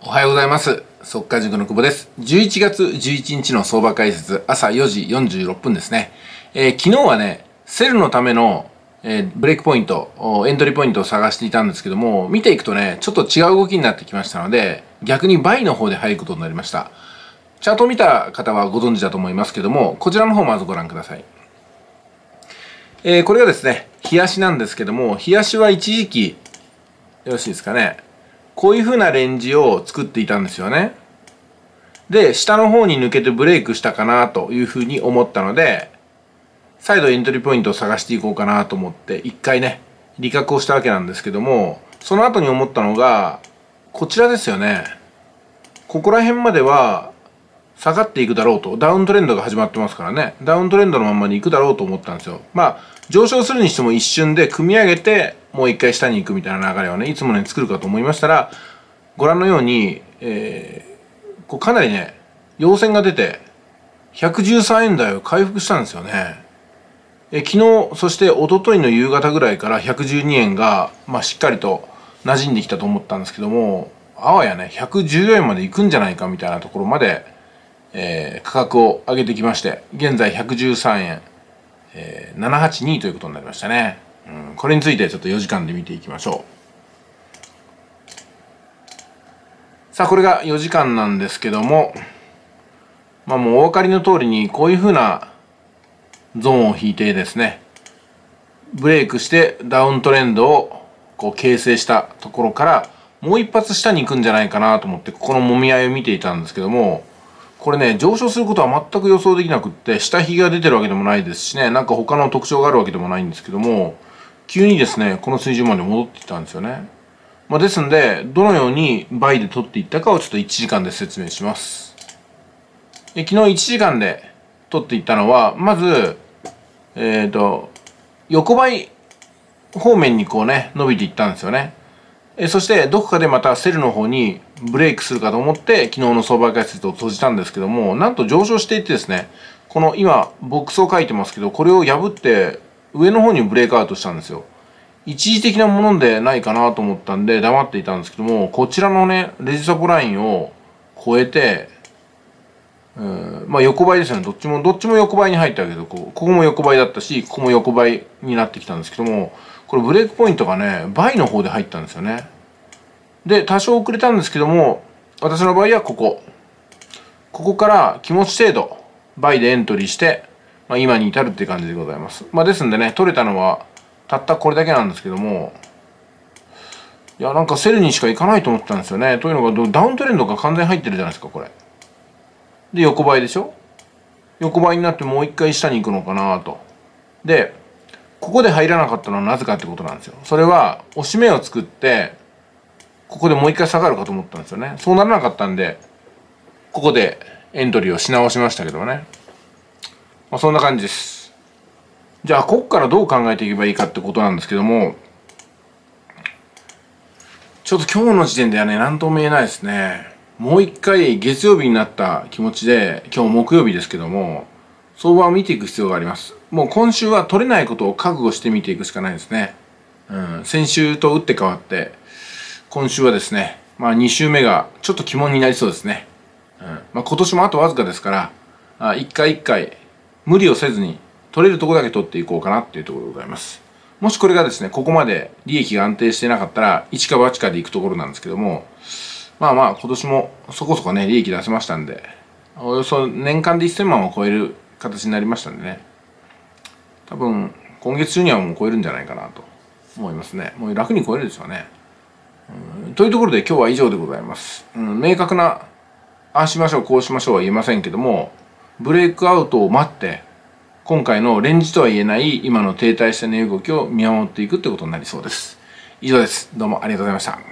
おはようございます。速稼塾の久保です。11月11日の相場解説、朝4時46分ですね。昨日はね、セルのための、ブレイクポイント、エントリーポイントを探していたんですけども、見ていくとね、ちょっと違う動きになってきましたので、逆にバイの方で入ることになりました。チャートを見た方はご存知だと思いますけども、こちらの方をまずご覧ください。これがですね、日足なんですけども、日足は一時期、よろしいですかね。こういう風なレンジを作っていたんですよね。で、下の方に抜けてブレイクしたかなという風に思ったので、再度エントリーポイントを探していこうかなと思って、一回ね、利確をしたわけなんですけども、その後に思ったのが、こちらですよね。ここら辺までは下がっていくだろうと。ダウントレンドが始まってますからね。ダウントレンドのままに行くだろうと思ったんですよ。上昇するにしても一瞬で組み上げて、もう一回下に行くみたいな流れをね、いつものように作るかと思いましたら、ご覧のように、かなりね、陽線が出て、113円台を回復したんですよね。昨日、そして一昨日の夕方ぐらいから112円が、しっかりと馴染んできたと思ったんですけども、あわやね、114円まで行くんじゃないかみたいなところまで、価格を上げてきまして、現在113円、782ということになりましたね。これについてちょっと4時間で見ていきましょう。さあ、これが4時間なんですけども、もうお分かりの通りにこういう風なゾーンを引いてですね、ブレイクしてダウントレンドをこう形成したところからもう一発下に行くんじゃないかなと思ってここのもみ合いを見ていたんですけども、これね、上昇することは全く予想できなくって、下髭が出てるわけでもないですしね、なんか他の特徴があるわけでもないんですけども、急にですね、この水準まで戻っていったんですよね。ですんで、どのように倍で取っていったかをちょっと1時間で説明します。昨日1時間で取っていったのは、まず、横ばい方面にこうね、伸びていったんですよね。そしてどこかでまたセルの方にブレイクするかと思って昨日の相場解説を閉じたんですけども、なんと上昇していってですね、この今ボックスを書いてますけど、これを破って上の方にブレイクアウトしたんですよ。一時的なものでないかなと思ったんで黙っていたんですけども、こちらのねレジサポラインを超えて、横ばいですよね。どっちも横ばいに入ったけど、ここも横ばいだったし、ここも横ばいになってきたんですけども、これブレイクポイントがね倍の方で入ったんですよね。で多少遅れたんですけども、私の場合はここから気持ち程度倍でエントリーして、今に至るっていう感じでございます。ですんでね、取れたのはたったこれだけなんですけども、いやなんかセルにしか行かないと思ってたんですよね。というのがダウントレンドが完全に入ってるじゃないですか、これで。横ばいでしょ。横ばいになってもう一回下に行くのかなと。でここで入らなかったのはなぜかってことなんですよ。それは押し目を作ってここでもう一回下がるかと思ったんですよね。そうならなかったんでここでエントリーをし直しましたけどね。そんな感じです。じゃあここからどう考えていけばいいかってことなんですけども、ちょっと今日の時点ではね何とも言えないですね。もう一回月曜日になった気持ちで、今日木曜日ですけども相場を見ていく必要があります。もう今週は取れないことを覚悟して見ていくしかないですね。先週と打って変わって今週はですね、2週目がちょっと鬼門になりそうですね。今年もあとわずかですから一回一回無理をせずに取れるところだけ取っていこうかなっていうところでございます。もしこれがですねここまで利益が安定してなかったら一か八かでいくところなんですけども、今年もそこそこね利益出せましたんで、およそ年間で1000万を超える形になりましたんでね、多分今月中にはもう超えるんじゃないかなと思いますね。もう楽に超えるでしょうね。というところで今日は以上でございます。明確なああしましょうこうしましょうは言えませんけども、ブレイクアウトを待って今回のレンジとは言えない今の停滞した値動きを見守っていくってことになりそうです。以上です。どうもありがとうございました。